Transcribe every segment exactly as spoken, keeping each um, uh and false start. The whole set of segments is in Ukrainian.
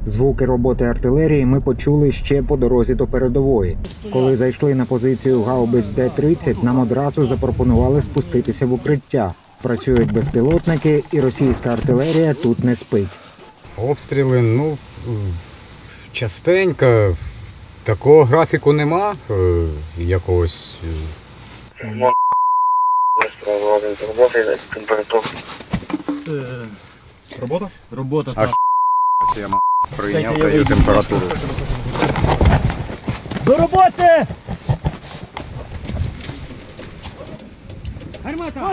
Звуки роботи артилерії ми почули ще по дорозі до передової. Коли зайшли на позицію гаубиць Д тридцять, нам одразу запропонували спуститися в укриття. Працюють безпілотники, і російська артилерія тут не спить. Обстріли, ну, частенько. Такого графіку нема якогось. Робота? Робота, так. А я прийняв даю температуру. До роботи! Гармата!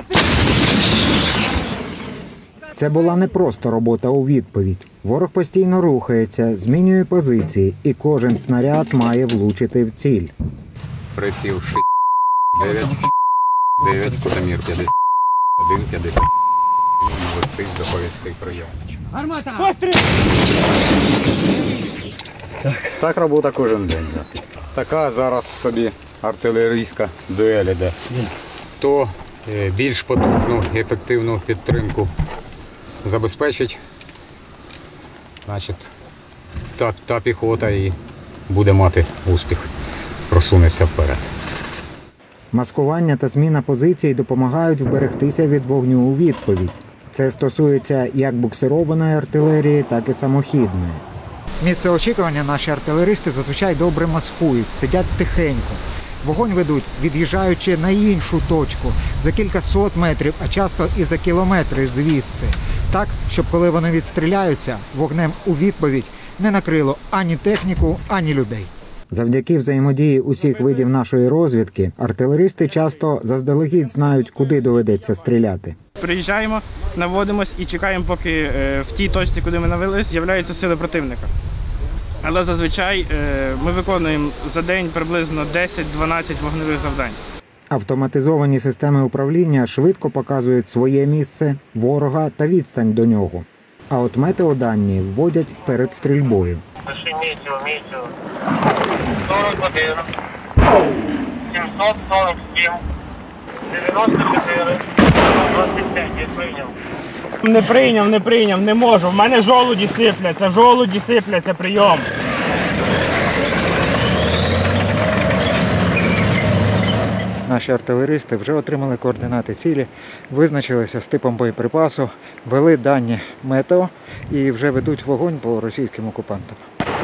Це була не просто робота у відповідь. Ворог постійно рухається, змінює позиції, і кожен снаряд має влучити в ціль. Приціл шість, дев'ять, дев'ять, кутомір п'ятдесят один, п'ятдесят. Навестись, доповісти прийом. Гармата! Постріл! Так. Так робота кожен день. Да. Така зараз собі артилерійська дуель іде. Хто більш потужну і ефективну підтримку забезпечить, значить, та, та піхота і буде мати успіх, просунеться вперед. Маскування та зміна позицій допомагають вберегтися від вогню у відповідь. Це стосується як буксированої артилерії, так і самохідної. Місце очікування наші артилеристи зазвичай добре маскують, сидять тихенько. Вогонь ведуть, від'їжджаючи на іншу точку, за кілька сот метрів, а часто і за кілометри звідси. Так, щоб коли вони відстріляються, вогнем у відповідь не накрило ані техніку, ані людей. Завдяки взаємодії усіх видів нашої розвідки, артилеристи часто заздалегідь знають, куди доведеться стріляти. Приїжджаємо, наводимось і чекаємо, поки в тій точці, куди ми навелись, з'являються сили противника. Але зазвичай ми виконуємо за день приблизно десять-дванадцять вогневих завдань. Автоматизовані системи управління швидко показують своє місце, ворога та відстань до нього. А от метеодані вводять перед стрільбою. сорок один, сімсот сорок сім, дев'яносто чотири, двадцять п'ять, я прийняв. Не прийняв, не прийняв, не можу. В мене жолуді сипляться, жолуді сипляться, прийом. Наші артилеристи вже отримали координати цілі, визначилися з типом боєприпасу, ввели дані метео і вже ведуть вогонь по російським окупантам.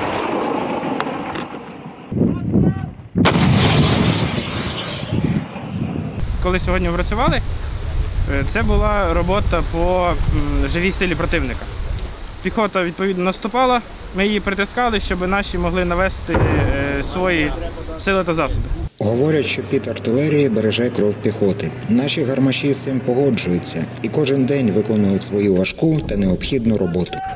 Коли сьогодні працювали, це була робота по живій силі противника. Піхота, відповідно, наступала, ми її притискали, щоб наші могли навести свої сили та засоби. Говорять, що під артилерії береже кров піхоти. Наші гармаші з цим погоджуються і кожен день виконують свою важку та необхідну роботу.